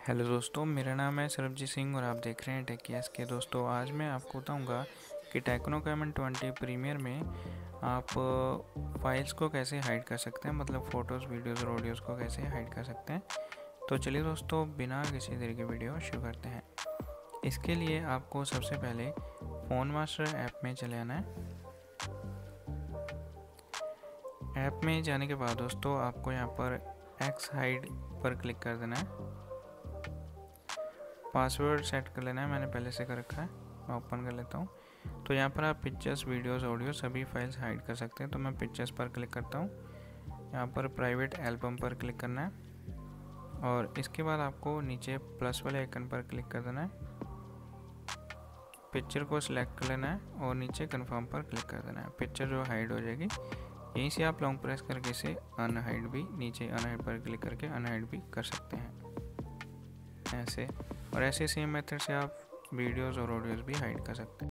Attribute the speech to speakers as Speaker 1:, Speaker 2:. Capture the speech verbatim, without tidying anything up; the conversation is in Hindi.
Speaker 1: हेलो दोस्तों, मेरा नाम है सरबजीत सिंह और आप देख रहे हैं टेकियास के। दोस्तों आज मैं आपको बताऊंगा कि टेक्नो कैमन ट्वेंटी प्रीमियर में आप फाइल्स को कैसे हाइड कर सकते हैं, मतलब फ़ोटोज़, वीडियोज़ और ऑडियोज़ को कैसे हाइड कर सकते हैं। तो चलिए दोस्तों, बिना किसी देर के वीडियो शुरू करते हैं। इसके लिए आपको सबसे पहले फ़ोन मास्टर ऐप में चले आना है। ऐप में जाने के बाद दोस्तों आपको यहाँ पर एक्स हाइड पर क्लिक कर देना है। पासवर्ड सेट कर लेना है, मैंने पहले से कर रखा है, मैं ओपन कर लेता हूँ। तो यहाँ पर आप पिक्चर्स, वीडियोस, ऑडियो सभी फाइल्स हाइड कर सकते हैं। तो मैं पिक्चर्स पर क्लिक करता हूँ, यहाँ पर प्राइवेट एल्बम पर क्लिक करना है और इसके बाद आपको नीचे प्लस वाले आइकन पर क्लिक कर देना है। पिक्चर को सिलेक्ट कर लेना है और नीचे कन्फर्म पर क्लिक कर देना है। पिक्चर जो हाइड हो जाएगी। यहीं से आप लॉन्ग प्रेस करके इसे अनहाइड भी, नीचे अनहाइड पर क्लिक करके अनहाइड भी कर सकते हैं ऐसे। और ऐसे सेम मेथड से आप वीडियोज़ और ऑडियोज़ भी हाइड कर सकते हैं।